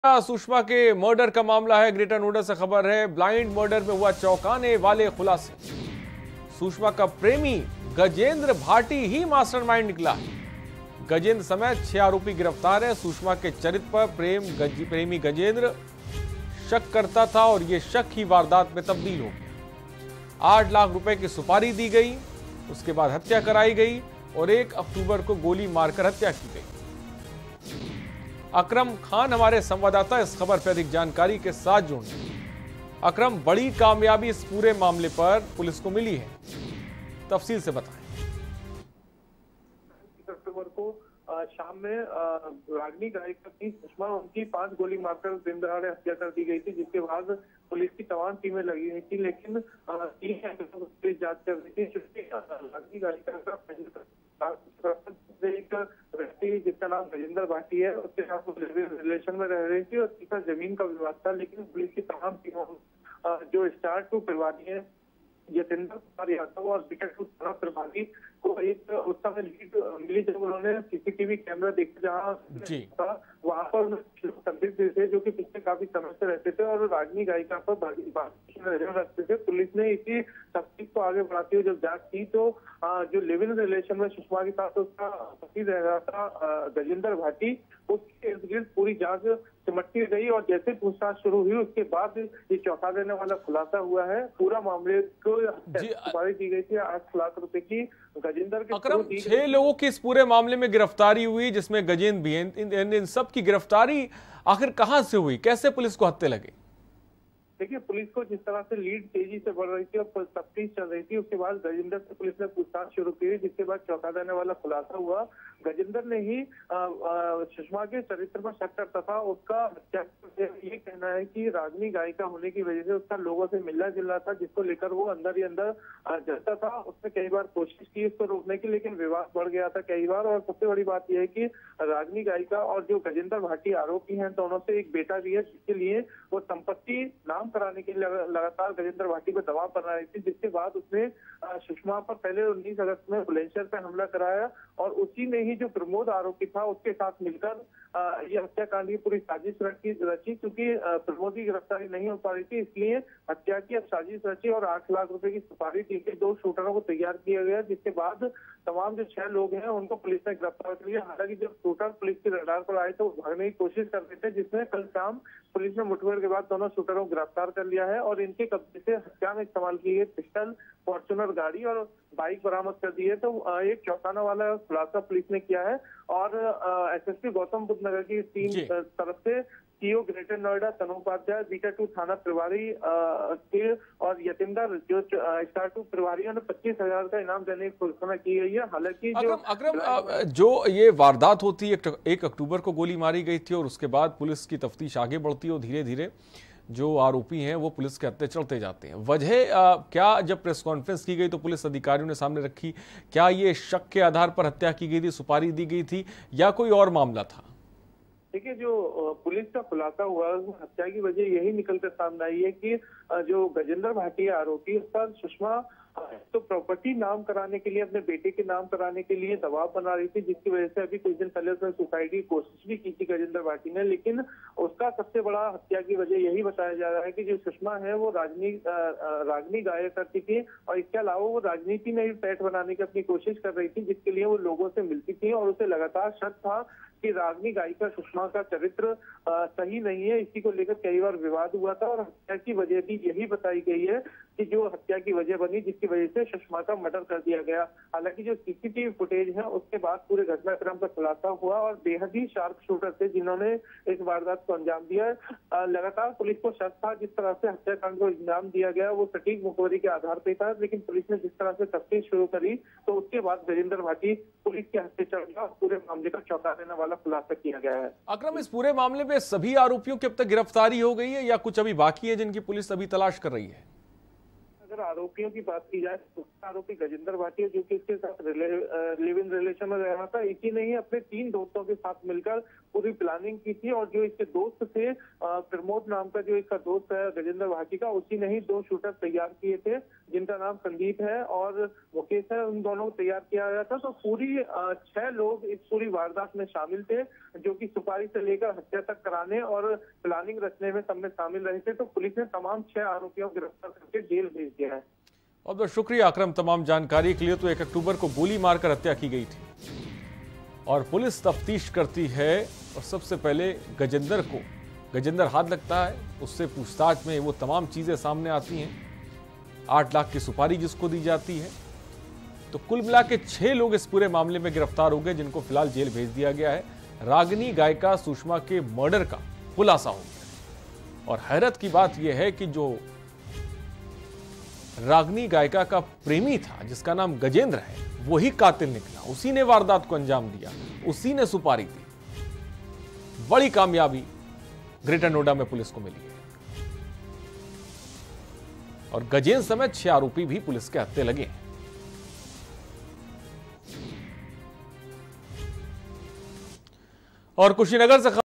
सुषमा के मर्डर का मामला है। ग्रेटर नोएडा से खबर है, ब्लाइंड मर्डर में हुआ चौंकाने वाले खुलासे। सुषमा का प्रेमी गजेंद्र भाटी ही मास्टरमाइंड निकला है। गजेंद्र समेत 6 आरोपी गिरफ्तार है। सुषमा के चरित्र पर प्रेमी गजेंद्र शक करता था और यह शक ही वारदात में तब्दील हो गया। 8 लाख रुपए की सुपारी दी गई, उसके बाद हत्या कराई गई और 1 अक्टूबर को गोली मारकर हत्या की गई। अकरम खान हमारे संवाददाता इस खबर पर अधिक जानकारी के साथ जुड़े। अकरम, बड़ी कामयाबी इस पूरे मामले पर पुलिस को मिली है, तफसील से बताएं। अक्टूबर को शाम में रागिनी गायिका की सुषमा उनकी 5 गोली मारकर दिन दहाड़े हत्या कर दी गई थी, जिसके बाद पुलिस की तमाम टीमें लगी हुई थी, लेकिन पुलिस जांच कर रही थी। रागिनी गायिका का एक व्यक्ति जिसका नाम गजेंद्र भाटी है, उसके साथ रिलेशन में रह रही थी और उसका जमीन का विवाद था, लेकिन पुलिस की तमाम टीमों जो स्टार 2 प्रभारी है यतेंद्र कुमार यादव और विकेट 2 थाना प्रभारी को एक उस समय लीड मिली जब उन्होंने सीसीटीवी कैमरा देखा जहाँ वहां पर संदिग्ध थे जो कि पिछले काफी समय से रहते थे और रागिनी गायिका पर नजर रखते थे। पुलिस ने इसी तफ्तीश को आगे बढ़ाते हुए जब जांच की तो जो लिव इन रिलेशन में सुषमा के साथ उसका पति रह रहा था गजेंद्र भाटी, उसके इर्द गिर्द पूरी जांच सिमटती गई और जैसे पूछताछ शुरू हुई उसके बाद ये चौंका देने वाला खुलासा हुआ है। पूरा मामले को सुपारी दी गई थी 8 लाख रुपए की गजेंद्र के। अकरम, 6 लोगों की इस पूरे मामले में गिरफ्तारी हुई, जिसमें गजेंद्र भी है। इन सब की गिरफ्तारी आखिर कहां से हुई, कैसे पुलिस को हत्थे लगे? देखिए, पुलिस को जिस तरह से लीड तेजी से बढ़ रही थी और तफ्तीश चल रही थी, उसके बाद गजेंद्र से पुलिस ने पूछताछ शुरू की, जिसके बाद चौंका देने वाला खुलासा हुआ। गजेंद्र ने ही सुषमा के चरित्र पर शक करता था। उसका ये कहना है कि रागिनी गायिका होने की वजह से उसका लोगों से मिलना जुलना था, जिसको लेकर वो अंदर ही अंदर जलता था। उसने कई बार कोशिश की इसको रोकने की, लेकिन विवाद बढ़ गया था कई बार। और सबसे बड़ी बात यह है कि रागिनी गायिका और जो गजेंद्र भाटी आरोपी हैं, दोनों से एक बेटा भी है, जिसके लिए वो संपत्ति नाम कराने के लिए लगातार गजेंद्र भाटी पर दबाव बना रही थी, जिसके बाद उसने सुषमा पर पहले 19 अगस्त में बुलंदशहर पर हमला कराया और उसी में ही जो प्रमोद आरोपी था उसके साथ मिलकर ये हत्याकांड की पूरी साजिश रची। क्योंकि प्रमोद की गिरफ्तारी नहीं हो पा रही थी, इसलिए हत्या की अब साजिश रची और 8 लाख रुपए की सुपारी दी गई। 2 शूटरों को तैयार किया गया, जिसके बाद तमाम जो 6 लोग हैं उनको पुलिस ने गिरफ्तार कर लिया। हालांकि जब शूटर पुलिस के रडार पर आए तो भागने की कोशिश कर रहे थे, जिसमें कल शाम पुलिस ने मुठभेड़ के बाद दोनों शूटरों को गिरफ्तार कर लिया है और इनके कब्जे से हत्या में इस्तेमाल की गई पिस्टल, फॉर्च्यूनर गाड़ी और बाइक बरामद कर दी है। तो एक चौंकाने वाला खुलासा पुलिस ने किया है और एसएसपी गौतम बुद्ध नगर की टीम तरफ से सीओ ग्रेटर नोएडा तनोपाध्याय, बीटा 2 थाना प्रभारी के और यतेंद्र जो स्टार 2 प्रभारियों ने 25,000 का इनाम देने की घोषणा की गई है। हालांकि जो ये वारदात होती है 1 अक्टूबर को गोली मारी गई थी और उसके बाद पुलिस की तफ्तीश आगे बढ़ती है और धीरे धीरे जो आरोपी हैं वो पुलिस के हत्थे चलते जाते हैं। वजह क्या, जब प्रेस कॉन्फ्रेंस की गई तो पुलिस अधिकारियों ने सामने रखी, क्या ये शक के आधार पर हत्या की गई थी, सुपारी दी गई थी या कोई और मामला था? देखिए, जो पुलिस का खुलासा हुआ हत्या की वजह यही निकलकर सामने आई है कि जो गजेंद्र भाटी आरोपी, उसका सुषमा तो प्रॉपर्टी नाम कराने के लिए, अपने बेटे के नाम कराने के लिए दबाव बना रही थी, जिसकी वजह से अभी कुछ दिन पहले उसने सुसाइड की कोशिश भी की थी गजेंद्र भाटी ने। लेकिन उसका सबसे बड़ा हत्या की वजह यही बताया जा रहा है कि जो सुषमा है वो रागिनी गाया करती थी और इसके अलावा वो राजनीति में भी पैठ बनाने की अपनी कोशिश कर रही थी, जिसके लिए वो लोगों से मिलती थी और उसे लगातार शक था कि रागिनी गायिका सुषमा का चरित्र सही नहीं है। इसी को लेकर कई बार विवाद हुआ था और हत्या की वजह भी यही बताई गई है कि जो हत्या की वजह बनी, जिसकी वजह से सुषमा का मर्डर कर दिया गया। हालांकि जो सीसीटीवी फुटेज है उसके बाद पूरे घटनाक्रम का खुलासा हुआ और बेहद ही शार्प शूटर थे जिन्होंने इस वारदात को अंजाम दिया। लगातार पुलिस को शक था जिस तरह से हत्याकांड को अंजाम दिया गया वो सटीक मुखबिरी के आधार पर था, लेकिन पुलिस ने जिस तरह से तफ्तीश शुरू करी तो उसके बाद गजेंद्र भाटी पुलिस के हत्थे चढ़ गया और पूरे मामले का चौंका देने वाला खुलासा किया गया है। अकरम, इस पूरे मामले में सभी आरोपियों की अब तक गिरफ्तारी हो गई है या कुछ अभी बाकी है जिनकी पुलिस अभी तलाश कर रही है? अगर आरोपियों की बात की जाए तो आरोपी गजेंद्र भाटिया जो कि इसके साथ लिव इन रिलेशन में रह रहा था, इसी ने ही अपने 3 दोस्तों के साथ मिलकर पूरी प्लानिंग की थी। और जो इसके दोस्त थे, प्रमोद नाम का जो इसका दोस्त है गजेंद्र भाटिया का, उसी ने ही 2 शूटर तैयार किए थे, जिनका नाम संदीप है और मुकेश है। उन दोनों को तैयार किया गया था। तो पूरी 6 लोग इस पूरी वारदात में शामिल थे, जो कि सुपारी से लेकर हत्या तक कराने और प्लानिंग रचने में सब में शामिल रहे थे। तो पुलिस ने तमाम 6 आरोपियों को गिरफ्तार करके जेल भेज दिया है। बहुत बहुत शुक्रिया अकरम तमाम जानकारी के लिए। तो 1 अक्टूबर को गोली मारकर हत्या की गई थी और पुलिस तफ्तीश करती है और सबसे पहले गजेंद्र हाथ लगता है, उससे पूछताछ में वो तमाम चीजें सामने आती हैं। 8 लाख की सुपारी जिसको दी जाती है। तो कुल मिला के 6 लोग इस पूरे मामले में गिरफ्तार हो गए, जिनको फिलहाल जेल भेज दिया गया है। रागिनी गायिका सुषमा के मर्डर का खुलासा हो गया और हैरत की बात यह है कि जो रागिनी गायिका का प्रेमी था, जिसका नाम गजेंद्र है, वही कातिल निकला। उसी ने वारदात को अंजाम दिया, उसी ने सुपारी दी। बड़ी कामयाबी ग्रेटर नोएडा में पुलिस को मिली है और गजेंद्र समेत 6 आरोपी भी पुलिस के हत्थे लगे हैं। और कुशीनगर से